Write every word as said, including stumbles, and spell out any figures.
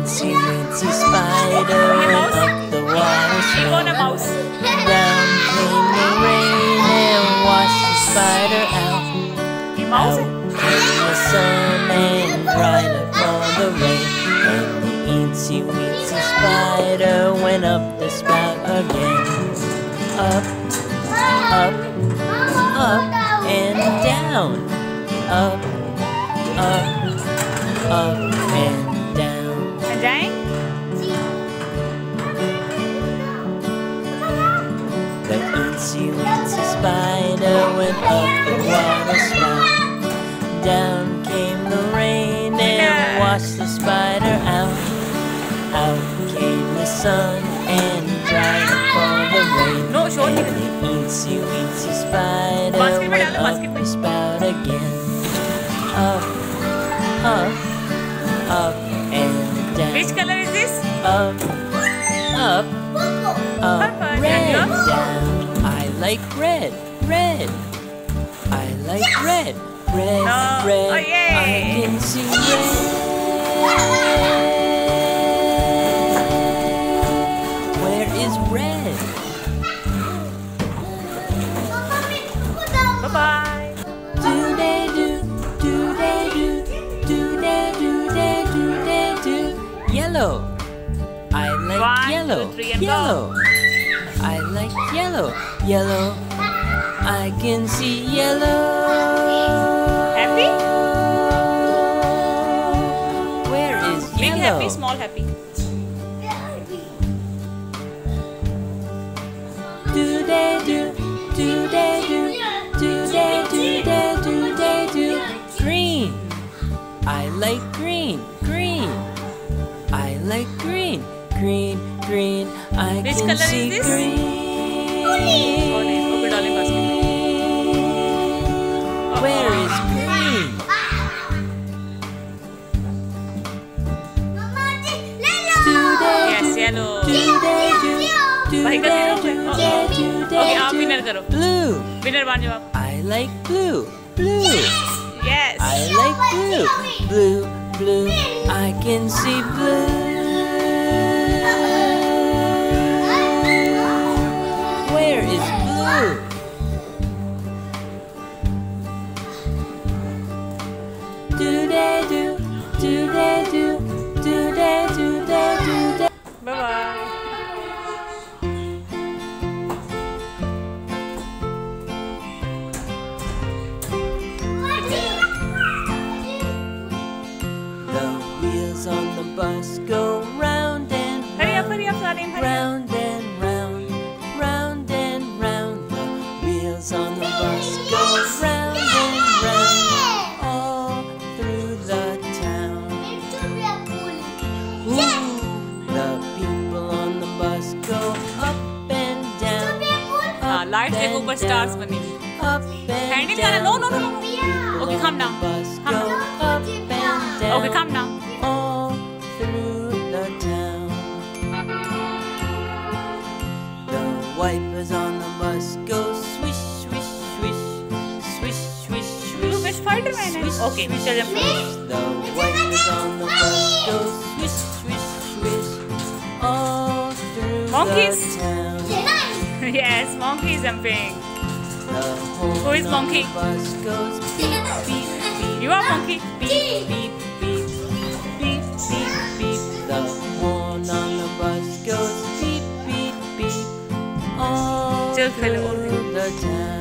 itsy weensy spider went up the water spout. Down came the rain and washed the spider out. Out came the sun and dried up all the rain. And the itsy weensy spider went up the spout again. Up, up, up and down. Up, up, up and down. And down? The itsy weensy spider went up the water spout. Down came the rain and washed the spider out. Out came the sun and dried up all the rain. No, show and me. the itsy weensy spider Basket went में up basket the में. spout again. Up, up, up and down. Which color is this? Up, up, up, Purple. red, And yours? down. I like red, red. I like red, red, No. red. Oh, yay. I can see red. Where is red? Bye bye. Do they do, do they do, do they do, they do, they do. Yellow. I like One, yellow, two, three, and yellow. I like yellow, yellow. I can see yellow. Happy? Where is Big yellow? happy, small happy. Do they do, do they do, do they do, they do, they do. Green. I like green, green. I like green, green, green. I Which can color is see this? green. Oh, nice. Okay, darling, basket. Where is green? Do they Yes, do, yellow. do they do, do Bhai ka they zero do, hai. Oh, they oh. do, they Okay, आप do. winner करो. Blue. Winner बन जाओ आप. I like blue, blue. Yes. I like blue, blue, blue. I can see blue. Where is blue? Do they do, do they do, do they do, they do, they. Bye bye. The wheels on the bus go round and Hurry up, round, hurry up, Salim. Hurry up. round and round, round and round. The wheels on the bus go round and round, all through the town. Ooh, the people on the bus go up and down, हाँ, up lights देखो and ऊपर stars down, बनी. up and Handle down. करा. No, no, no, no. People Okay, on calm the down. bus Calm go down. up and down. Okay, calm down. All through the town. The wipers on the bus go swish, swish, swish, swish, swish, तू swish. which Spider-Man है? Swish, Okay, swish, चल जब. swish. The wipers on the bus go swish, swish, swish, all through Monkeys. the town. Yes, monkey is jumping. The horn Who is on monkey? the bus goes beep, beep, beep. You are monkey. Beep, beep, beep, beep, beep, beep. The horn on the bus goes beep, beep, beep, all Just hello. through the town.